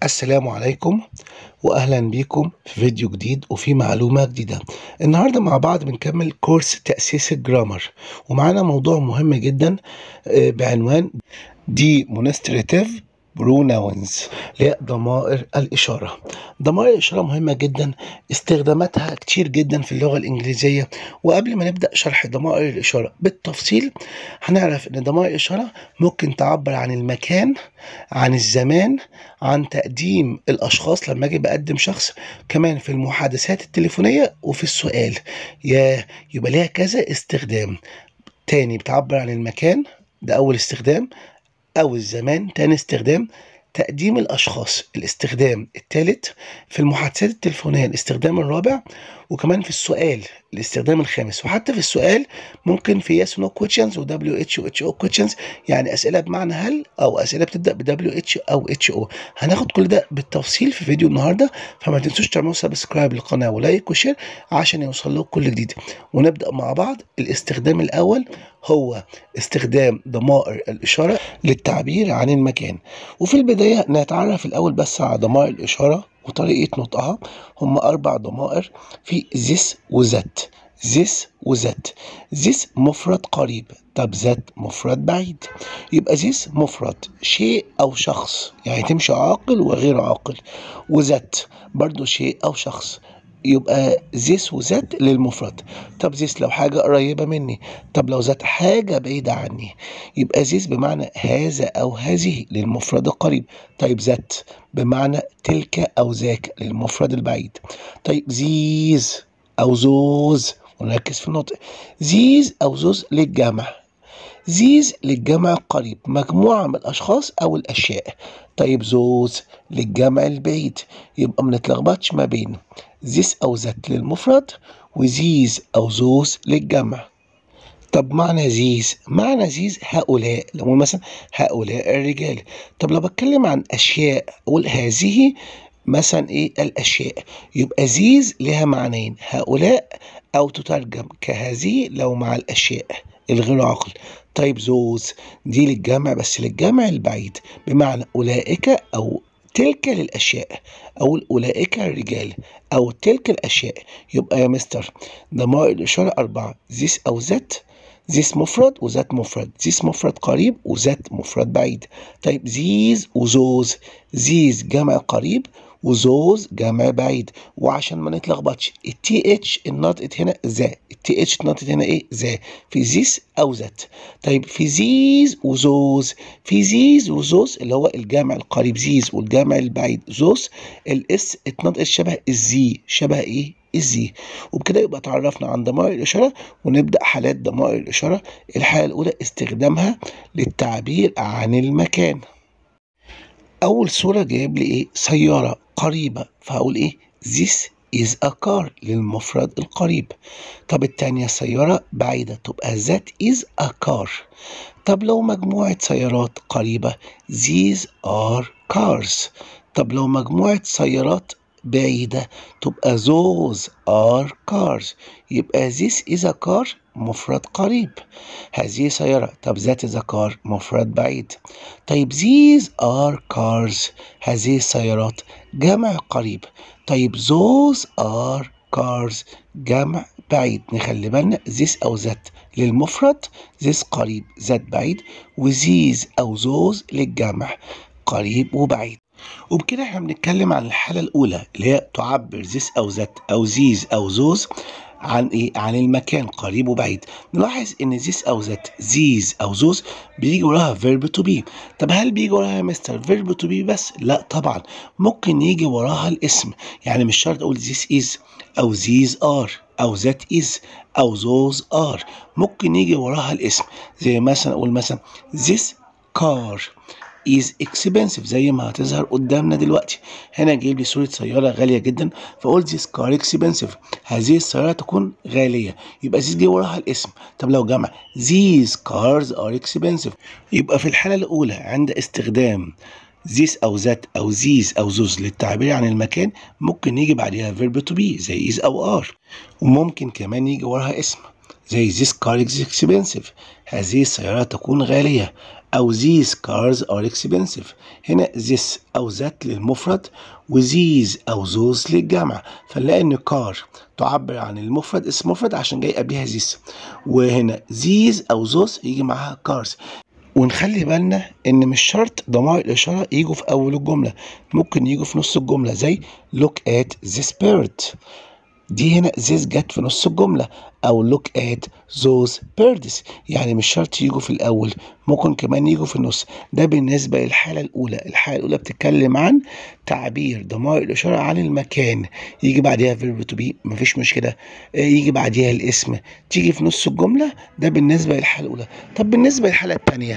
السلام عليكم واهلا بيكم في فيديو جديد وفي معلومة جديدة. النهاردة مع بعض بنكمل كورس تأسيس الجرامر، ومعانا موضوع مهم جدا بعنوان demonstrative pronouns اللي هي ضمائر الإشارة. ضمائر الإشارة مهمة جدا، استخداماتها كتير جدا في اللغة الإنجليزية. وقبل ما نبدأ شرح ضمائر الإشارة بالتفصيل هنعرف إن ضمائر الإشارة ممكن تعبر عن المكان، عن الزمان، عن تقديم الأشخاص لما أجي بقدم شخص، كمان في المحادثات التليفونية وفي السؤال. يبقى ليها كذا استخدام. تاني بتعبر عن المكان، ده أول استخدام، أو الزمان تاني استخدام، تقديم الأشخاص الاستخدام الثالث، في المحادثات التليفونية الاستخدام الرابع، وكمان في السؤال الاستخدام الخامس. وحتى في السؤال ممكن في yes no questions و WH و HO questions، يعني أسئلة بمعنى هل أو أسئلة بتبدأ ب WH أو HO. هناخد كل ده بالتفصيل في فيديو النهاردة، فما تنسوش تعملوا سبسكرايب للقناة ولايك وشير عشان يوصل لكم كل جديد. ونبدأ مع بعض. الاستخدام الأول هو استخدام ضمائر الإشارة للتعبير عن المكان. وفي البداية نتعرف الأول بس على ضمائر الإشارة وطريقة نطقها. هم 4 ضمائر في this وذات. this وذات. this مفرد قريب، طب ذات مفرد بعيد. يبقى this مفرد شيء أو شخص، يعني تمشي عاقل وغير عاقل. وذات برضو شيء أو شخص، يبقى this وذات للمفرد. طب this لو حاجة قريبة مني، طب لو ذات حاجة بعيدة عني. يبقى this بمعنى هذا أو هذه للمفرد القريب. طيب ذات بمعنى تلك أو ذاك للمفرد البعيد. طيب these أو those، ونركز في النطق. these أو those للجمع. these للجمع القريب، مجموعة من الأشخاص أو الأشياء. طيب those للجمع البعيد، يبقى ما نتلخبطش ما بين this أو that للمفرد و these أو those للجمع. طب معنى these، معنى these هؤلاء، لو مثلا هؤلاء الرجال. طب لو بتكلم عن أشياء أقول هذه مثلا إيه الأشياء. يبقى these لها معنيين، هؤلاء أو تترجم كهذه لو مع الأشياء الغير عاقل. طيب those دي للجمع بس للجمع البعيد، بمعنى أولئك أو تلك للأشياء، أو أولئك الرجال أو تلك الأشياء. يبقى يا مستر ضمائر الإشارة 4، this أو that. this مفرد وذات مفرد، this مفرد قريب وذات مفرد بعيد. طيب these وthose، these جمع قريب وthose جمع بعيد. وعشان ما نتلخبطش التي اتش اتنطقت هنا ذا، التي اتش اتنطقت هنا ايه ذا، في this او ذات. طيب في these وthose، في these وthose اللي هو الجمع القريب these والجمع البعيد those، الاس اتنطقت شبه الزي، شبه ايه الزي. وبكده يبقى تعرفنا عن ضمائر الإشارة، ونبدأ حالات ضمائر الإشارة. الحالة الأولى استخدامها للتعبير عن المكان. أول صورة جايب لي إيه؟ سيارة قريبة، فهقول إيه؟ this is a car للمفرد القريب. طب التانية سيارة بعيدة، تبقى that is a car. طب لو مجموعة سيارات قريبة these are cars. طب لو مجموعة سيارات بعيدة تبقى those are cars. يبقى this is a car مفرد قريب، هذه سيارة. طب that is a car مفرد بعيد. طيب these are cars، هذه السيارات جمع قريب. طيب those are cars جمع بعيد. نخلي بالنا this أو that للمفرد، this قريب that بعيد، و these أو those للجمع قريب وبعيد. وبكده احنا بنتكلم عن الحالة الأولى اللي هي تعبر this أو that أو these أو those عن إيه؟ عن المكان قريب وبعيد. نلاحظ إن this أو that these أو those بيجي وراها verb to be. طب هل بيجي وراها يا مستر verb to be بس؟ لا طبعا، ممكن يجي وراها الاسم. يعني مش شرط أقول this is أو these are أو that is أو those are، ممكن يجي وراها الاسم. زي مثلا أقول مثلا this car is expensive زي ما هتظهر قدامنا دلوقتي. هنا جايب لي صورة سيارة غالية جدا، فقول this car expensive، هذه السيارة تكون غالية. يبقى this جه وراها الاسم. طب لو جمع these cars are expensive، يبقى في الحالة الأولى عند استخدام this أو that أو these أو those للتعبير عن المكان ممكن يجي بعدها verb to be زي is أو are، وممكن كمان يجي وراها اسم. زي this car is expensive، هذه السيارة تكون غالية، أو these cars are expensive. هنا this أو that للمفرد، و these أو those للجمع، فنلاقي إن car تعبر عن المفرد اسم مفرد عشان جاي قبلها this، وهنا these أو those يجي معاها cars. ونخلي بالنا ان مش شرط ضمائر الاشاره يجوا في اول الجمله، ممكن يجوا في نص الجمله زي look at this bird. دي هنا this جت في نص الجمله، او look at those birds، يعني مش شرط يجوا في الاول، ممكن كمان يجوا في النص. ده بالنسبه للحاله الاولى. الحاله الاولى بتتكلم عن تعبير ضمائر الاشاره عن المكان، يجي بعديها verb to be مفيش مشكله، يجي بعديها الاسم، تيجي في نص الجمله. ده بالنسبه للحاله الاولى. طب بالنسبه للحاله الثانيه،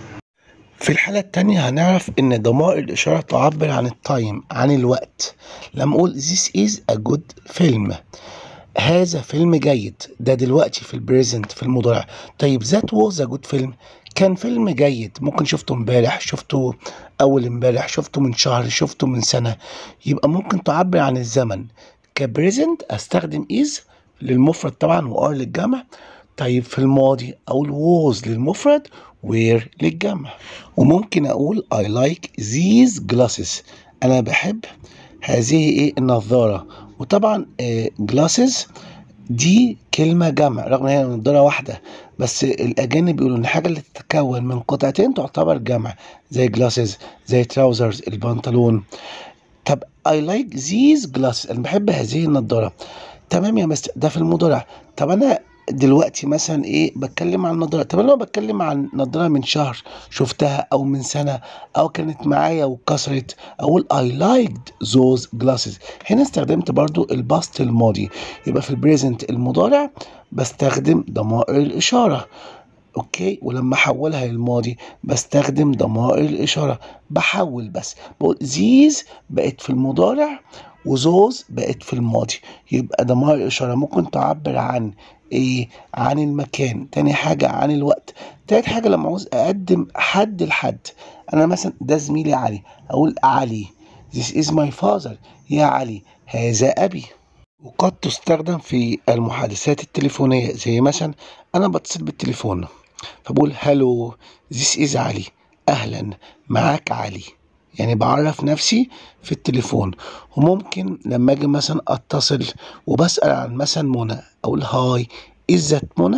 في الحالة التانية هنعرف إن ضمائر الإشارة تعبر عن التايم، عن الوقت. لما أقول this is a good film، هذا فيلم جيد، ده دلوقتي في البريزنت في المضارع. طيب that was a good film، كان فيلم جيد، ممكن شفته امبارح، شفته أول امبارح، شفته من شهر، شفته من سنة. يبقى ممكن تعبر عن الزمن كبريزنت أستخدم is للمفرد طبعا، و are للجمع. طيب في الماضي أقول was للمفرد، where للجمع. وممكن أقول I like these glasses، أنا بحب هذه إيه النظارة. وطبعا glasses دي كلمة جمع رغم ان هي نظارة واحدة، بس الأجانب بيقولوا إن الحاجة اللي تتكون من قطعتين تعتبر جمع، زي glasses، زي trousers البنطلون. طب I like these glasses، أنا بحب هذه النظارة. تمام يا مستر، ده في المضارع. طب أنا دلوقتي مثلا ايه بتكلم عن نضاره. طب انا بتكلم عن نضاره من شهر شفتها، او من سنه، او كانت معايا واتكسرت، اقول I liked those glasses. هنا استخدمت برضو الباست الماضي. يبقى في البريزنت المضارع بستخدم ضمائر الاشاره، اوكي. ولما احولها للماضي بستخدم ضمائر الاشاره، بحول بس بقول these بقت في المضارع وزوز بقت في الماضي. يبقى ضمائر الاشاره ممكن تعبر عن ايه؟ عن المكان. تاني حاجه عن الوقت. تالت حاجه لما عاوز اقدم حد لحد، انا مثلا ده زميلي علي، اقول علي this is my father، يا علي هذا ابي. وقد تستخدم في المحادثات التليفونيه، زي مثلا انا بتصل بالتليفون فبقول هالو this is علي، اهلا معاك علي، يعني بعرف نفسي في التليفون. وممكن لما اجي مثلا اتصل وبسأل عن مثلا منى، اقول هاي از ذات منى،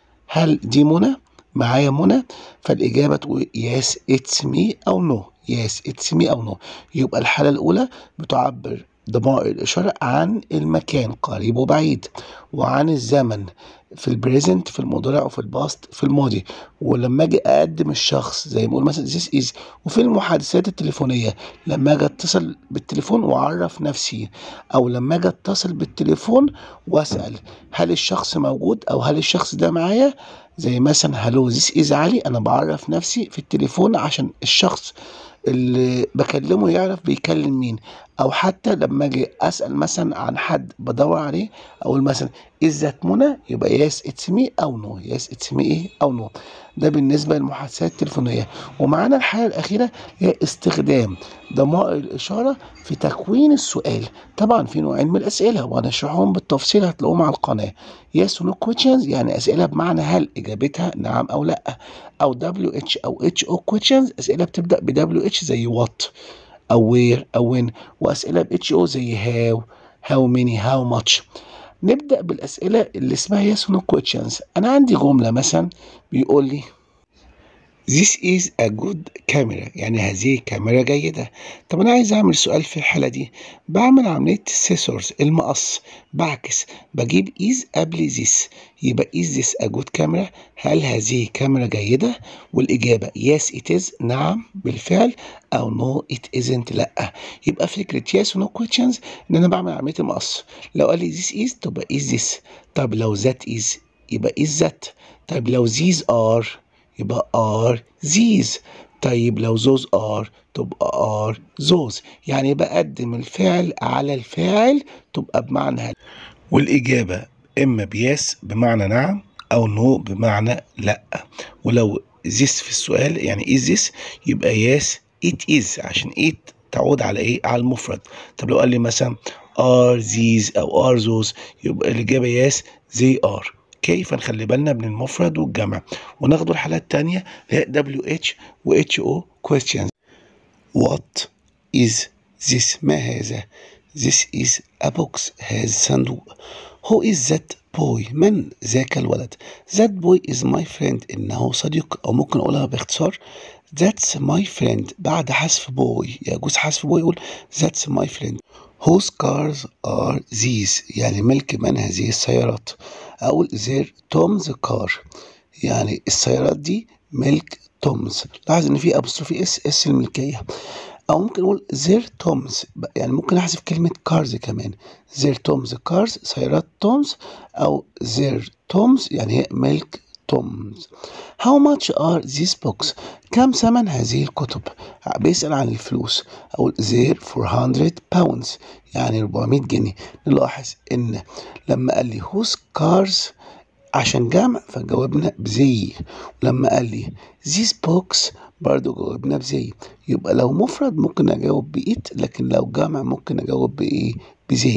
هل دي منى؟ معايا منى؟ فالإجابة تقول يس اتس مي أو نو، يس اتس مي أو نو. يبقى الحالة الأولى بتعبر ضمائر الإشارة عن المكان قريب وبعيد، وعن الزمن في البريزنت في المضارع وفي الباست في الماضي. ولما اجي اقدم الشخص زي ما اقول مثلا this is. وفي المحادثات التليفونيه لما اجي اتصل بالتليفون واعرف نفسي، او لما اجي اتصل بالتليفون واسال هل الشخص موجود او هل الشخص ده معايا، زي مثلا هلو this is علي، انا بعرف نفسي في التليفون عشان الشخص اللي بكلمه يعرف بيكلم مين. او حتى لما اجي اسال مثلا عن حد بدور عليه، اقول مثلا از ذات منى، يبقى يس اتس مي او نو، يس اتس مي ايه او نو. ده بالنسبه للمحادثات التليفونيه. ومعانا الحاله الاخيره هي استخدام ضمائر الاشاره في تكوين السؤال. طبعا في نوعين من الاسئله وهنشرحهم بالتفصيل هتلاقوهم على القناه. يس ونو كويشنز يعني اسئله بمعنى هل، اجابتها نعم او لا. او دبليو اتش او اتش او كويشنز اسئله بتبدا بدبليو اتش زي وات او وير او وين. واسئله باتش او زي هاو ماني هاو ماتش. نبدا بالاسئله اللي اسمها يس ونو كويشنز. انا عندي جمله مثلا بيقول لي This is a good camera، يعني هذه كاميرا جيدة. طب أنا عايز أعمل سؤال في الحالة دي، بعمل عملية scissors المقص، بعكس بجيب is قبل this، يبقى is this a good camera؟ هل هذه كاميرا جيدة؟ والإجابة yes it is، نعم بالفعل، أو no it isn't، لأ. يبقى فكرة yes و no questions إن أنا بعمل عملية المقص. لو قال لي this is تبقى is this، طب لو that is يبقى is that، طب لو these are يبقى are these، طيب لو those are تبقى are those. يعني بقدم الفعل على الفاعل تبقى بمعنى هل. والإجابة إما بيس بمعنى نعم أو نو بمعنى لأ. ولو this في السؤال يعني is this يبقى yes it is، عشان it تعود على إيه؟ على المفرد. طب لو قال لي مثلا are these أو are those يبقى الإجابة yes they are، اوكي، فنخلي بالنا من المفرد والجمع. وناخد الحالات التانية اللي هي WH و HO questions. What is this؟ ما هذا؟ This is a box. هذا صندوق. Who is that boy؟ من ذاك الولد؟ That boy is my friend. إنه صديق. أو ممكن أقولها باختصار That's my friend. بعد حذف boy يجوز حذف boy يقول That's my friend. Whose cars are these؟ يعني ملك من هذه السيارات؟ أقول they're Tom's car. يعني السيارات دي ملك تومز. لاحظ إن في أبوستروفي اس الملكية. أو ممكن نقول زير تومز، يعني ممكن أحذف كلمة كارز كمان. زير تومز كارز سيارات تومز، أو زير تومز يعني هي ملك تومز. How much are these books؟ كم ثمن هذه الكتب؟ بيسأل عن الفلوس. أقول زير 400 pounds يعني 400 جنيه. نلاحظ إن لما قال لي whose cars عشان جمع فجاوبنا بزي، ولما قال لي these books برضو جاوبنا بزي. يبقى لو مفرد ممكن اجاوب بإيت، لكن لو جمع ممكن اجاوب بايه؟ بزي.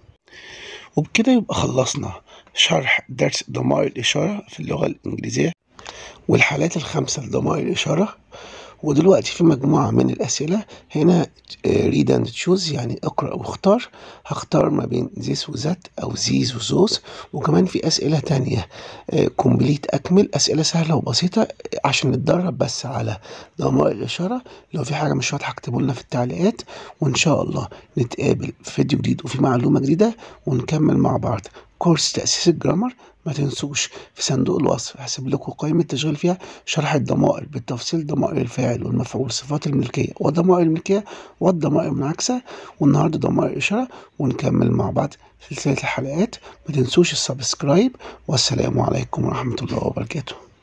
وبكده يبقى خلصنا شرح درس ضمائر الإشارة في اللغة الإنجليزية والحالات الخمسة لضمائر الإشارة. ودلوقتي في مجموعة من الأسئلة هنا read and choose يعني اقرأ واختار. هختار ما بين this وذات أو these وthose. وكمان في أسئلة تانية complete أكمل، أسئلة سهلة وبسيطة عشان نتدرب بس على ضمائر الإشارة. لو في حاجة مش واضحة اكتبوا لنا في التعليقات، وإن شاء الله نتقابل في فيديو جديد وفي معلومة جديدة ونكمل مع بعض كورس تأسيس الجرامر. ما تنسوش في صندوق الوصف هسيب لكم قائمة تشغيل فيها شرح الضمائر بالتفصيل، ضمائر الفاعل والمفعول، صفات الملكية وضمائر الملكية والضمائر المنعكسة، والنهارده ضمائر إشارة. ونكمل مع بعض سلسلة الحلقات. ما تنسوش السبسكرايب، والسلام عليكم ورحمة الله وبركاته.